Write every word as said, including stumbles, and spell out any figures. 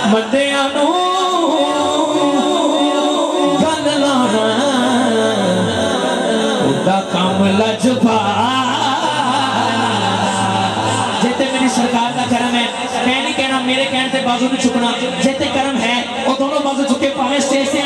बंदियां नू गल लाना उदा काम लजपा जिते मेरी सरकार का कर्म है मैं नहीं कहना मेरे कहने से बाजू नहीं चुकना जिते कर्म है वो दोनों बाजू चुके भावे स्टेज से